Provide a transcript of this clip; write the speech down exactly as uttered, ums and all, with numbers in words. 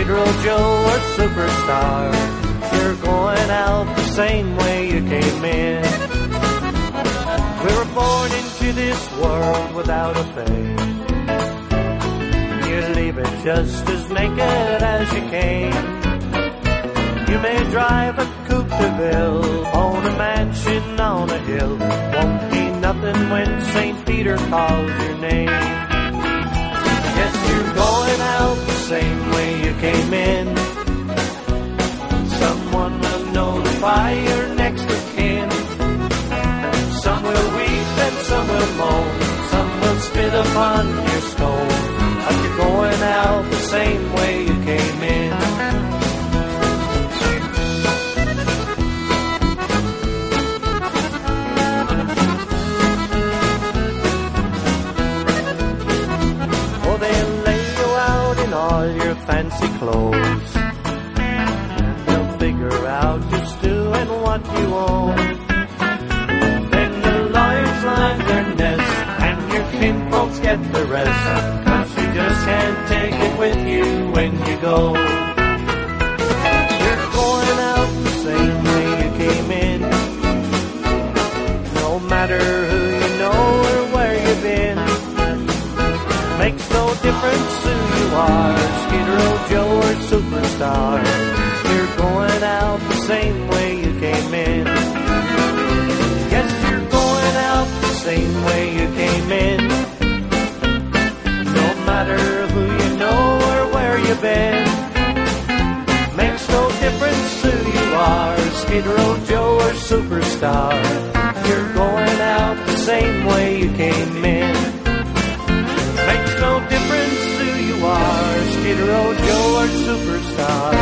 Skid Row Joe or superstar, you're going out the same way you came in. We were born into this world without a face. You leave it just as naked as you came. You may drive a coupe de ville, own a mansion on a hill, won't be nothing when Saint Peter calls your name. Yes, you're going out the same way you came in. Someone will notify your next of kin. Some will weep and some will moan, some will spit upon your stone. But you're going out the same way you came in. Oh, they'll lay you out in all your fancy clothes. They'll figure out who's doing what you own. Then the lawyers line their nest and your kinfolks get the rest. Just can't take it with you when you go. You're going out the same way you came in. No matter who you know or where you've been, makes no difference who you are, Skid Row Joe or superstar. You're going out the same way you came in. Yes, you're going out the same way you came in. No matter who you know or where you've been, makes no difference who you are, Skid Row Joe or superstar. You're going out the same way you came in. Makes no difference who you are, Skid Row Joe or superstar.